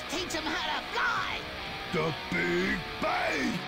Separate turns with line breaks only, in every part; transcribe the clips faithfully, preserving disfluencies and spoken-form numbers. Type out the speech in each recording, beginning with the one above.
teach him how to fly!
The Big Bang!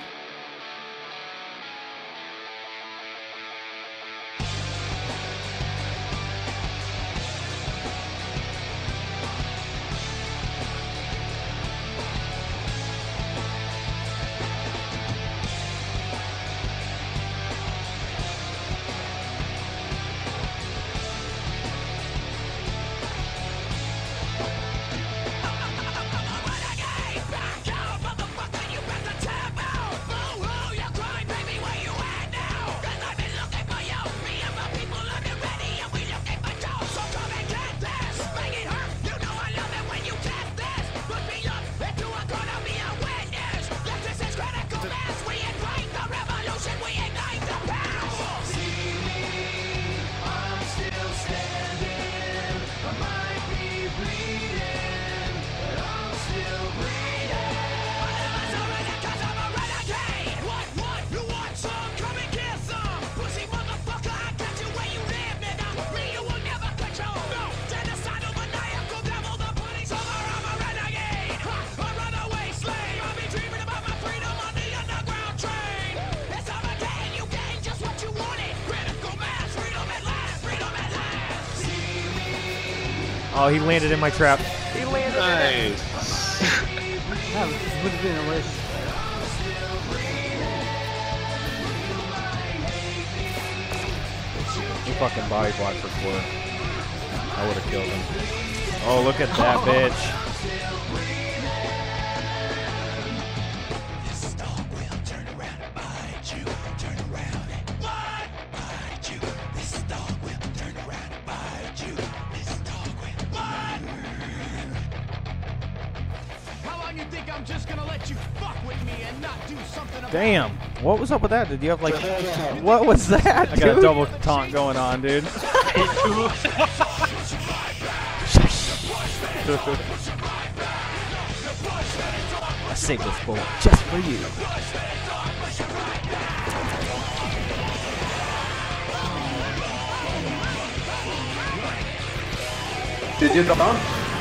Oh, he landed in my trap.
He landed
nice.
in it. That would have been a list.
He fucking body blocked for four. I would have killed him. Oh, look at that bitch.
I'm just gonna let you fuck with me and not do something about
Damn, what was up with that? Did you have like, what was that,
I
dude?
got a double taunt going on, dude.
I saved this bullet just for you.
Did you come on?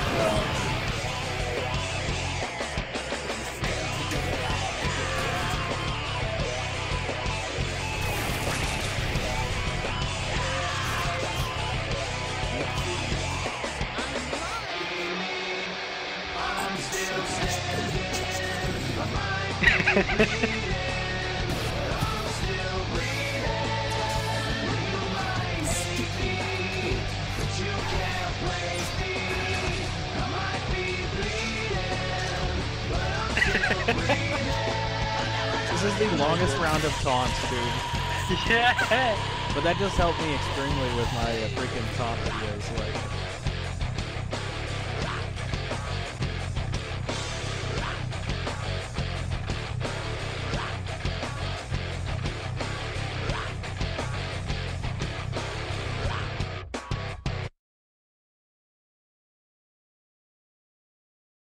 This is the longest round of taunts, dude.
Yeah.
But that just helped me extremely with my uh, freaking taunt videos. Like,